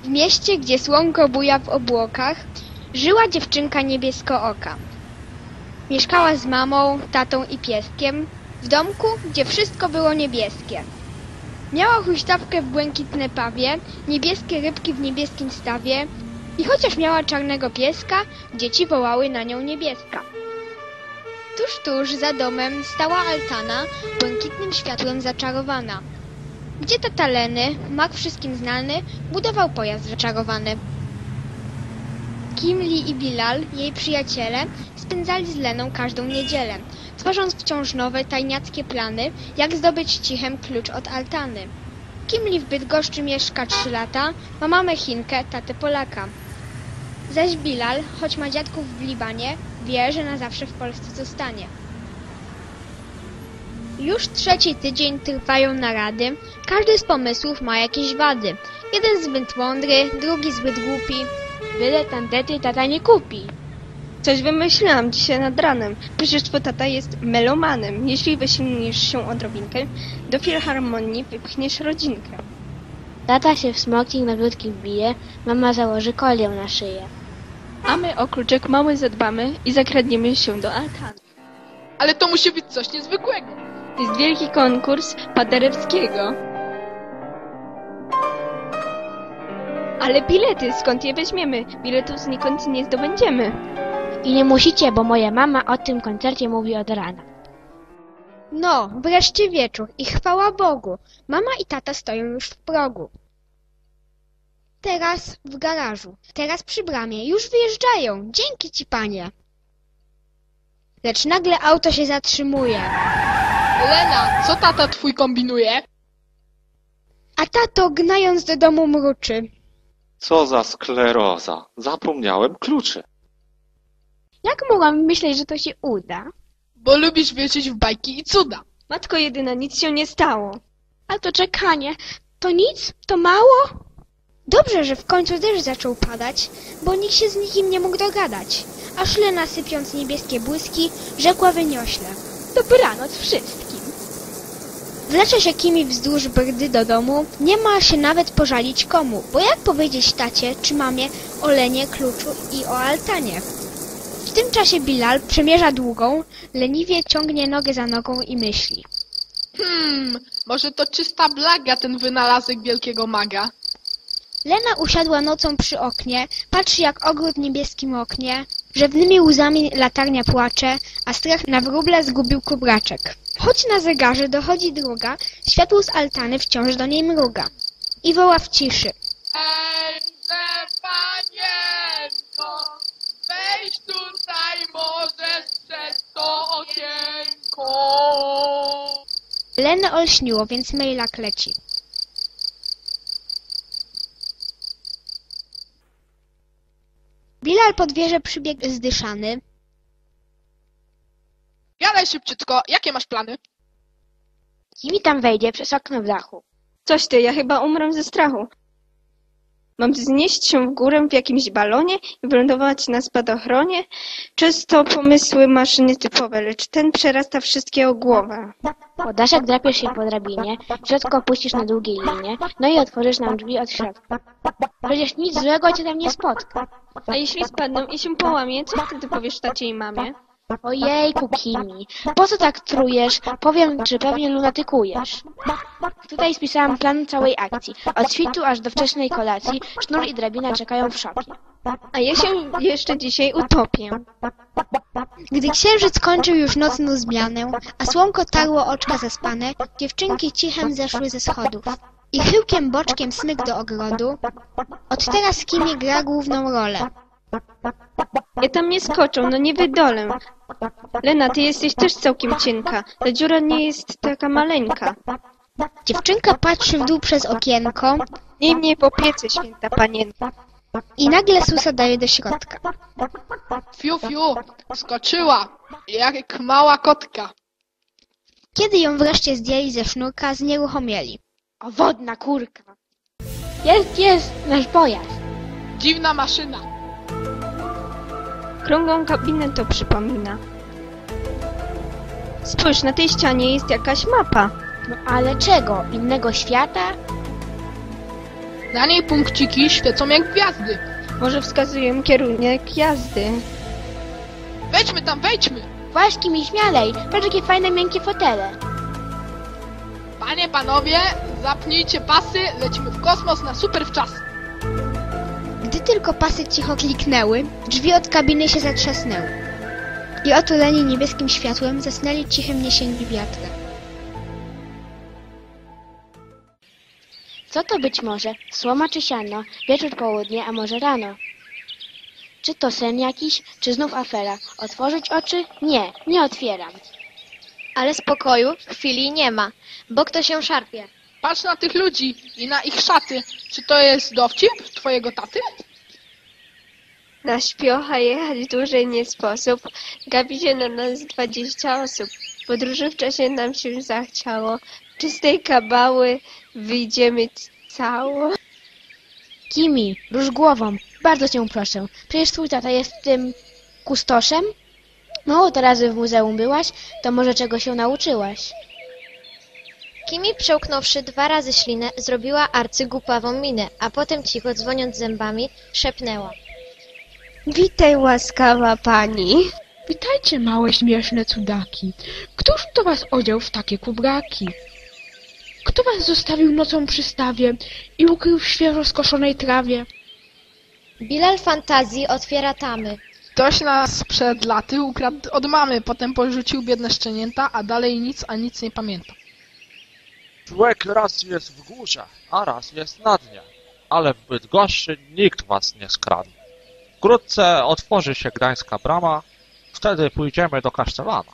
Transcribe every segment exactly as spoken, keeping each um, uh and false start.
W mieście, gdzie słonko buja w obłokach, żyła dziewczynka niebieskooka. Mieszkała z mamą, tatą i pieskiem w domku, gdzie wszystko było niebieskie. Miała huśtawkę w błękitne pawie, niebieskie rybki w niebieskim stawie i chociaż miała czarnego pieska, dzieci wołały na nią Niebieska. Tuż, tuż za domem stała altana, błękitnym światłem zaczarowana, gdzie tata Leny, mak wszystkim znany, budował pojazd zaczarowany. Kimli i Bilal, jej przyjaciele, spędzali z Leną każdą niedzielę, tworząc wciąż nowe, tajniackie plany, jak zdobyć cichem klucz od altany. Kimli w Bydgoszczy mieszka trzy lata, ma mamę Chinkę, tatę Polaka. Zaś Bilal, choć ma dziadków w Libanie, wie, że na zawsze w Polsce zostanie. Już trzeci tydzień trwają narady, każdy z pomysłów ma jakieś wady. Jeden zbyt mądry, drugi zbyt głupi. Byle tandety tata nie kupi. Coś wymyśliłam dzisiaj nad ranem. Przecież twój tata jest melomanem. Jeśli wysilnisz się odrobinkę, do filharmonii wypchniesz rodzinkę. Tata się w smoking na krótkim bije, mama założy kolię na szyję. A my o kluczek mały zadbamy i zakradniemy się do altany. Ale to musi być coś niezwykłego. Jest wielki konkurs Paderewskiego. Ale bilety, skąd je weźmiemy? Biletów znikąd nie zdobędziemy. I nie musicie, bo moja mama o tym koncercie mówi od rana. No, wreszcie wieczór i chwała Bogu, mama i tata stoją już w progu. Teraz w garażu, teraz przy bramie, już wyjeżdżają, dzięki ci panie. Lecz nagle auto się zatrzymuje. Lena, co tata twój kombinuje? A tato, gnając do domu, mruczy. Co za skleroza. Zapomniałem kluczy. Jak mogłam myśleć, że to się uda? Bo lubisz wierzyć w bajki i cuda. Matko jedyna, nic się nie stało. A to czekanie, to nic? To mało? Dobrze, że w końcu deszcz zaczął padać, bo nikt się z nikim nie mógł dogadać. Aż Lena, sypiąc niebieskie błyski, rzekła wyniośle. Dobranoc wszystkim. Wlecze się Kimi wzdłuż brdy do domu, nie ma się nawet pożalić komu, bo jak powiedzieć tacie czy mamie o Lenie, kluczu i o altanie? W tym czasie Bilal przemierza długą, leniwie ciągnie nogę za nogą i myśli. Hmm, może to czysta blaga ten wynalazek wielkiego maga. Lena usiadła nocą przy oknie, patrzy jak ogród niebieski moknie, rzewnymi łzami latarnia płacze, a strach na wróble zgubił kubraczek. Choć na zegarze dochodzi druga, światło z altany wciąż do niej mruga. I woła w ciszy. Ejże, panienko, wejdź tutaj możesz przez to okienko. Lenę olśniło, więc mailak leci. Bilal pod wieżę przybiegł zdyszany. Gadaj szybciutko, jakie masz plany? Kimi tam wejdzie przez okno w dachu. Coś ty, ja chyba umrę ze strachu. Mam wznieść się w górę w jakimś balonie i wylądować na spadochronie? Często pomysły masz nietypowe, lecz ten przerasta wszystkie o głowę. Po daszek drapiesz się po drabinie, w środku opuścisz na długiej linie, no i otworzysz nam drzwi od środka. Przecież nic złego cię tam nie spotka. A jeśli spadną i się połamie, co wtedy powiesz tacie i mamie? Ojejku, Kimi, po co tak trujesz? Powiem, że pewnie lunatykujesz. Tutaj spisałam plan całej akcji. Od świtu aż do wczesnej kolacji sznur i drabina czekają w szopie. A ja się jeszcze dzisiaj utopię. Gdy księżyc kończył już nocną zmianę, a słonko tarło oczka zaspane, dziewczynki cichem zeszły ze schodów. I chyłkiem boczkiem smyk do ogrodu. Od teraz Kimi gra główną rolę. Ja tam nie skoczę, no nie wydolę. Lena, ty jesteś też całkiem cienka. Ta dziura nie jest taka maleńka. Dziewczynka patrzy w dół przez okienko. Nie mnie po piece, święta panienka. I nagle susa daje do środka. Fiu, fiu, skoczyła, jak mała kotka. Kiedy ją wreszcie zdjęli ze sznurka, znieruchomieli. O, wodna kurka. Jest, jest, nasz pojazd. Dziwna maszyna. Krągłą kabinę to przypomina. Spójrz, na tej ścianie jest jakaś mapa. No ale czego? Innego świata? Na niej punkciki świecą jak gwiazdy. Może wskazują kierunek jazdy. Wejdźmy tam, wejdźmy! Właśnie, Kimi, śmialej. Patrz, jakie fajne, miękkie fotele. Panie, panowie, zapnijcie pasy, lecimy w kosmos na super wczas. Gdy tylko pasy cicho kliknęły, drzwi od kabiny się zatrzasnęły. I otuleni niebieskim światłem zasnęli cichym niesieniem wiatra. Co to być może? Słoma czy siano? Wieczór, południe, a może rano? Czy to sen jakiś? Czy znów afera? Otworzyć oczy? Nie, nie otwieram. Ale spokoju w chwili nie ma, bo kto się szarpie. Patrz na tych ludzi i na ich szaty. Czy to jest dowcip twojego taty? Na śpiocha jechać dłużej nie sposób. Gapi się na nas dwadzieścia osób. Podróży w czasie nam się już zachciało. Czy z tej kabały wyjdziemy cało? Kimi, rusz głową. Bardzo cię proszę. Przecież twój tata jest tym kustoszem? Mało to razy w muzeum byłaś, to może czego się nauczyłaś? Kimi, przełknąwszy dwa razy ślinę, zrobiła arcygłupawą minę, a potem cicho, dzwoniąc zębami, szepnęła. Witaj, łaskawa pani. Witajcie, małe śmieszne cudaki. Któż to was odział w takie kubraki? Kto was zostawił nocą przy stawie i ukrył w świeżo skoszonej trawie? Bilal fantazji otwiera tamy. Ktoś nas przed laty ukradł od mamy, potem porzucił biedne szczenięta, a dalej nic, a nic nie pamięta. Człowiek raz jest w górze, a raz jest na dnie, ale w Bydgoszczy nikt was nie skradnie. Wkrótce otworzy się gdańska brama, wtedy pójdziemy do kasztelana.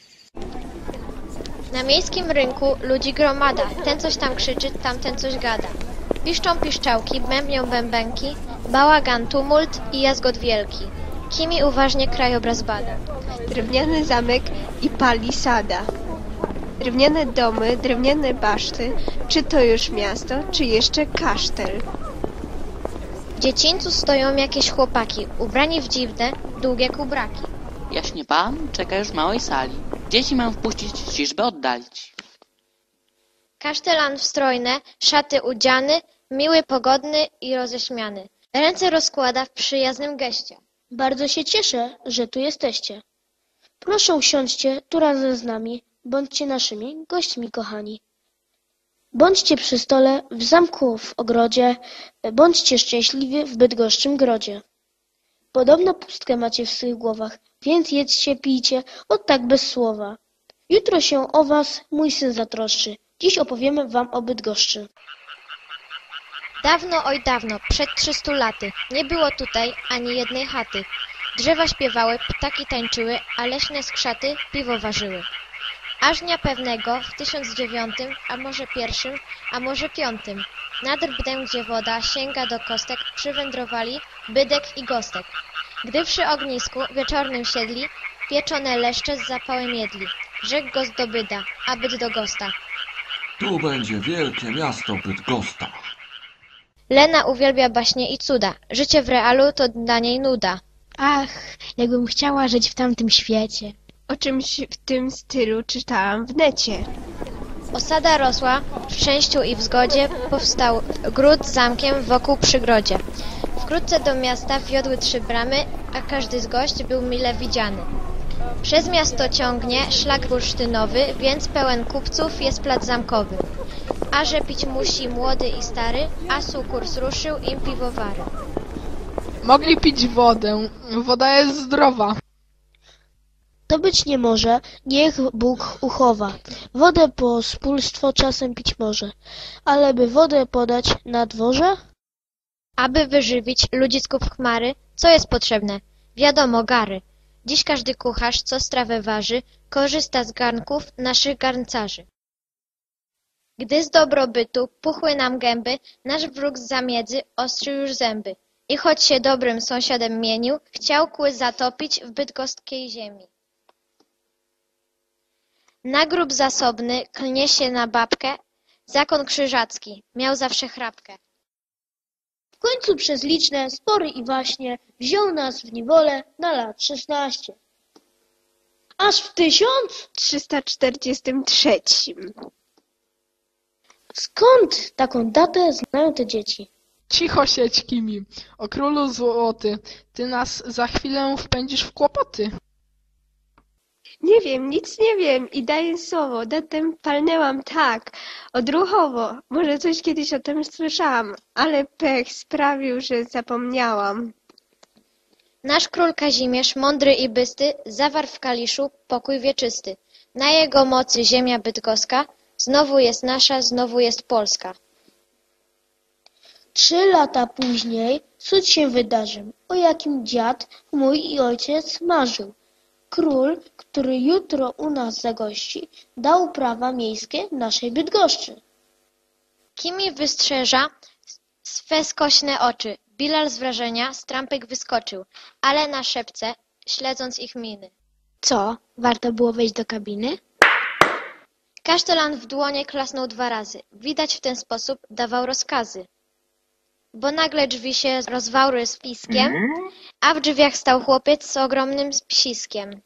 Na miejskim rynku ludzi gromada. Ten coś tam krzyczy, tamten coś gada. Piszczą piszczałki, bębnią bębenki, bałagan, tumult i jazgot wielki. Kimi uważnie krajobraz bada. Drewniany zamek i palisada. Drewniane domy, drewniane baszty. Czy to już miasto, czy jeszcze kasztel? W dziedzińcu stoją jakieś chłopaki, ubrani w dziwne, długie kubraki. Jaśnie pan czeka już w małej sali. Dzieci mam wpuścić, ciżbę oddalić. Kasztelan w strojne, szaty udziany, miły, pogodny i roześmiany. Ręce rozkłada w przyjaznym geście. Bardzo się cieszę, że tu jesteście. Proszę usiądźcie tu razem z nami, bądźcie naszymi gośćmi, kochani. Bądźcie przy stole, w zamku, w ogrodzie, bądźcie szczęśliwi w bydgoszczym grodzie. Podobno pustkę macie w swych głowach, więc jedzcie, pijcie, od tak bez słowa. Jutro się o was mój syn zatroszczy. Dziś opowiemy wam o Bydgoszczy. Dawno, oj dawno, przed trzystu laty, nie było tutaj ani jednej chaty. Drzewa śpiewały, ptaki tańczyły, a leśne skrzaty piwo ważyły. Aż dnia pewnego, w tysiąc dziewiątym, a może pierwszym, a może piątym, nad Rbdem, gdzie woda sięga do kostek, przywędrowali Bydek i Gostek. Gdy przy ognisku wieczornym siedli, pieczone leszcze z zapałem jedli. Rzekł Gost do Byda, a Byd do Gosta. Tu będzie wielkie miasto Bydgoszcz. Lena uwielbia baśnie i cuda. Życie w realu to dla niej nuda. Ach, jakbym chciała żyć w tamtym świecie. O czymś w tym stylu czytałam w necie. Osada rosła, w szczęściu i w zgodzie powstał gród z zamkiem wokół przygrodzie. Wkrótce do miasta wiodły trzy bramy, a każdy z gość był mile widziany. Przez miasto ciągnie szlak bursztynowy, więc pełen kupców jest plac zamkowy. A że pić musi młody i stary, a sukurs ruszył im piwowary. Mogli pić wodę. Woda jest zdrowa. To być nie może, niech Bóg uchowa. Wodę pospólstwo czasem pić może, ale by wodę podać na dworze? Aby wyżywić ludzisków chmary, co jest potrzebne? Wiadomo, gary. Dziś każdy kucharz, co strawę waży, korzysta z garnków naszych garncarzy. Gdy z dobrobytu puchły nam gęby, nasz wróg z zamiedzy ostrzył już zęby. I choć się dobrym sąsiadem mienił, chciał kły zatopić w bydgoskiej ziemi. Nagród zasobny klnie się na babkę, zakon krzyżacki miał zawsze chrapkę. W końcu przez liczne spory i waśnie wziął nas w niewolę na lat szesnaście. Aż w tysiąc trzysta czterdziestym trzecim. Skąd taką datę znają te dzieci? Cicho siedź, Kimi. O królu złoty, ty nas za chwilę wpędzisz w kłopoty. Nie wiem, nic nie wiem i daję słowo, datem palnęłam tak, odruchowo. Może coś kiedyś o tym słyszałam, ale pech sprawił, że zapomniałam. Nasz król Kazimierz, mądry i bysty, zawarł w Kaliszu pokój wieczysty. Na jego mocy ziemia bydgoska znowu jest nasza, znowu jest Polska. Trzy lata później cud się wydarzył, o jakim dziad mój i ojciec marzył. Król, który jutro u nas zagości, dał prawa miejskie naszej Bydgoszczy. Kimi wystrzeża swe skośne oczy. Bilal z wrażenia z trampek wyskoczył, ale na szepce, śledząc ich miny. Co? Warto było wejść do kabiny? Kasztelan w dłonie klasnął dwa razy. Widać w ten sposób dawał rozkazy. Bo nagle drzwi się rozwarły z piskiem, a w drzwiach stał chłopiec z ogromnym spiskiem.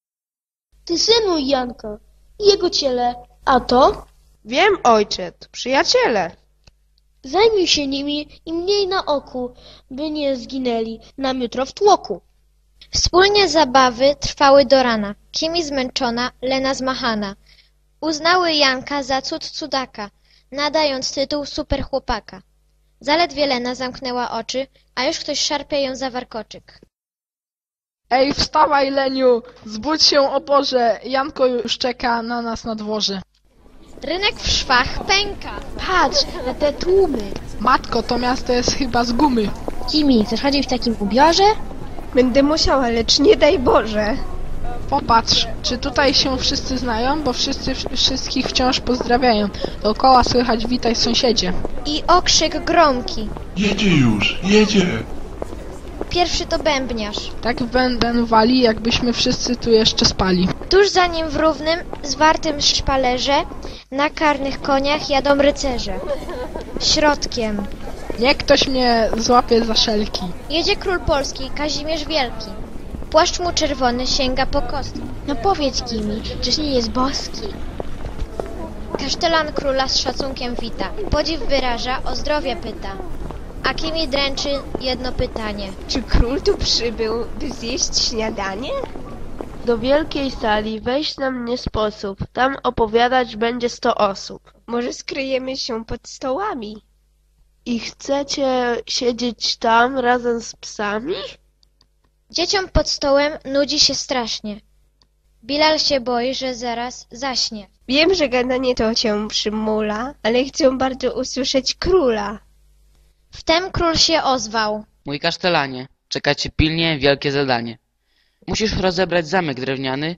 Ty synu Janka, jego ciele, a to? Wiem, ojcze, to przyjaciele. Zajmij się nimi i mniej na oku, by nie zginęli nam jutro w tłoku. Wspólnie zabawy trwały do rana. Kimi zmęczona, Lena zmachana. Uznały Janka za cud cudaka, nadając tytuł super chłopaka. Zaledwie Lena zamknęła oczy, a już ktoś szarpie ją za warkoczyk. Ej, wstawaj, Leniu! Zbudź się, o Boże! Janko już czeka na nas na dworze. Rynek w szwach pęka. Patrz na te tłumy. Matko, to miasto jest chyba z gumy. Kimi, chcesz chodzić w takim ubiorze? Będę musiała, lecz nie daj Boże. Popatrz, czy tutaj się wszyscy znają, bo wszyscy wszystkich wciąż pozdrawiają. Dookoła słychać witaj sąsiedzie. I okrzyk gromki. Jedzie już, jedzie! Pierwszy to bębniarz. Tak bęben wali, jakbyśmy wszyscy tu jeszcze spali. Tuż za nim w równym, zwartym szpalerze, na karnych koniach jadą rycerze. Środkiem. Niech ktoś mnie złapie za szelki. Jedzie król Polski, Kazimierz Wielki. Płaszcz mu czerwony sięga po kostki. No powiedz, Kimi, czyż nie jest boski? Kasztelan króla z szacunkiem wita. Podziw wyraża, o zdrowie pyta. A Kimi dręczy jedno pytanie. Czy król tu przybył, by zjeść śniadanie? Do wielkiej sali wejść nam nie sposób. Tam opowiadać będzie sto osób. Może skryjemy się pod stołami? I chcecie siedzieć tam razem z psami? Dzieciom pod stołem nudzi się strasznie. Bilal się boi, że zaraz zaśnie. Wiem, że gadanie to cię przymula, ale chcę bardzo usłyszeć króla. Wtem król się ozwał. Mój kasztelanie, czeka cię pilnie wielkie zadanie. Musisz rozebrać zamek drewniany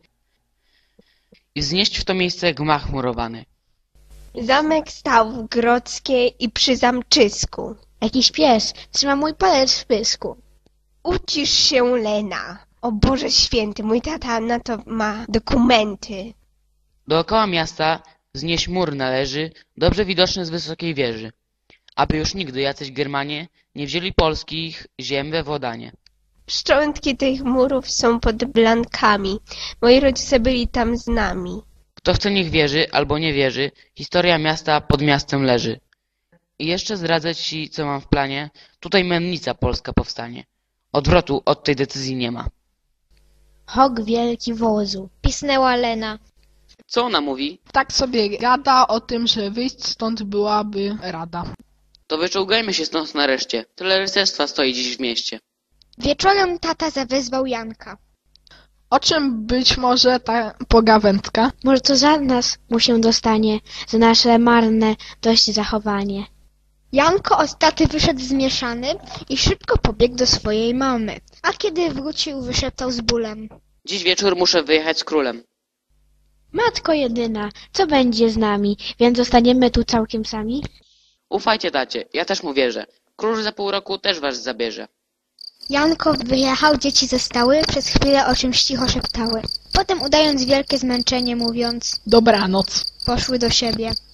i wznieść w to miejsce gmach murowany. Zamek stał w Grodzkiej i przy zamczysku. Jakiś pies trzyma mój palec w pysku. Ucisz się, Lena. O Boże święty, mój tata na to ma dokumenty. Dookoła miasta wznieść mur należy, dobrze widoczny z wysokiej wieży, aby już nigdy jacyś Germanie nie wzięli polskich ziem we władanie. Szczątki tych murów są pod blankami. Moi rodzice byli tam z nami. Kto chce niech wierzy albo nie wierzy, historia miasta pod miastem leży. I jeszcze zdradzę ci, co mam w planie, tutaj mennica polska powstanie. Odwrotu od tej decyzji nie ma. Hok wielki wozu. Pisnęła Lena. Co ona mówi? Tak sobie gada o tym, że wyjść stąd byłaby rada. To wyczołgajmy się stąd nareszcie. Tyle rycerstwa stoi dziś w mieście. Wieczorem tata zawezwał Janka. O czym być może ta pogawędka? Może to za nas mu się dostanie, za nasze marne dość zachowanie. Janko od taty wyszedł zmieszany i szybko pobiegł do swojej mamy. A kiedy wrócił, wyszeptał z bólem. Dziś wieczór muszę wyjechać z królem. Matko jedyna, co będzie z nami? Więc zostaniemy tu całkiem sami? Ufajcie tacie, ja też mu wierzę. Król za pół roku też was zabierze. Janko wyjechał, dzieci zostały, przez chwilę o czymś cicho szeptały. Potem udając wielkie zmęczenie, mówiąc dobranoc, poszły do siebie.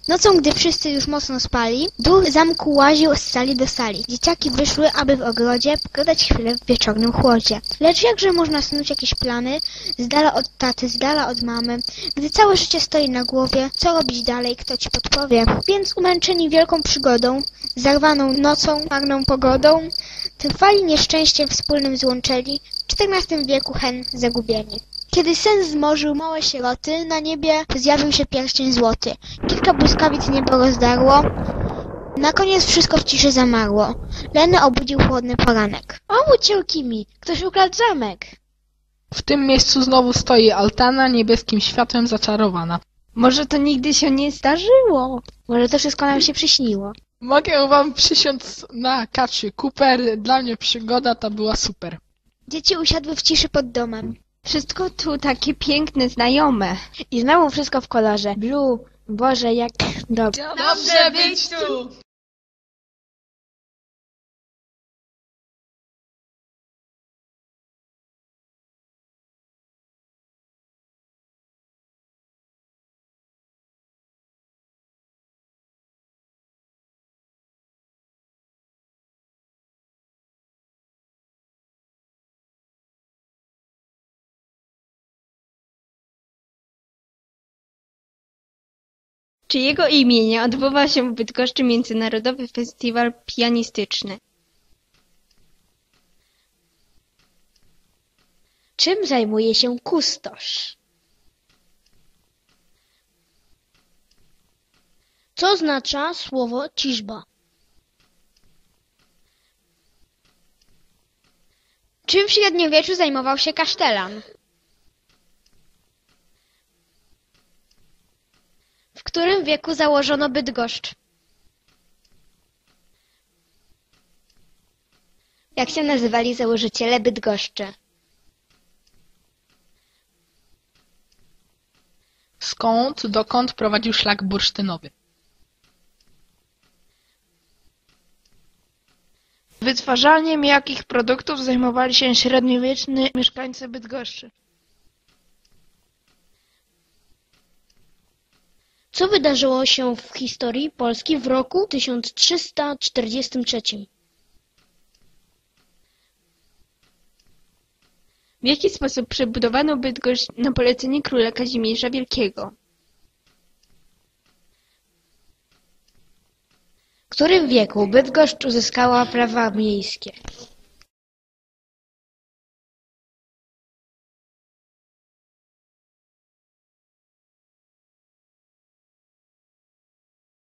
Nocą, gdy wszyscy już mocno spali, duch zamku łaził z sali do sali. Dzieciaki wyszły, aby w ogrodzie pogadać chwilę w wieczornym chłodzie. Lecz jakże można snuć jakieś plany, z dala od taty, z dala od mamy, gdy całe życie stoi na głowie, co robić dalej, kto ci podpowie. Więc umęczeni wielką przygodą, zarwaną nocą, marną pogodą, trwali nieszczęściem wspólnym złączeni, w czternastym wieku hen zagubieni. Kiedy sen zmorzył małe sieroty, na niebie zjawił się pierścień złoty. Kilka błyskawic niebo rozdarło, na koniec wszystko w ciszy zamarło. Lenę obudził chłodny poranek. Obudź się, Kimi, ktoś ukradł zamek. W tym miejscu znowu stoi altana, niebieskim światłem zaczarowana. Może to nigdy się nie zdarzyło. Może to wszystko nam się przyśniło. Mogę wam przysiąc na kaczy. Cooper, dla mnie przygoda ta była super. Dzieci usiadły w ciszy pod domem. Wszystko tu takie piękne, znajome. I znowu wszystko w kolorze. Blue, Boże, jak dobrze. Dobrze być tu! Czyjego imienia odbywa się w Bydgoszczy Międzynarodowy Festiwal Pianistyczny? Czym zajmuje się kustosz? Co oznacza słowo ciżba? Czym w średniowieczu zajmował się kasztelan? W którym wieku założono Bydgoszcz? Jak się nazywali założyciele Bydgoszczy? Skąd, dokąd prowadził szlak bursztynowy? Wytwarzaniem jakich produktów zajmowali się średniowieczni mieszkańcy Bydgoszczy? Co wydarzyło się w historii Polski w roku tysiąc trzysta czterdziestym trzecim? W jaki sposób przebudowano Bydgoszcz na polecenie króla Kazimierza Wielkiego? W którym wieku Bydgoszcz uzyskała prawa miejskie?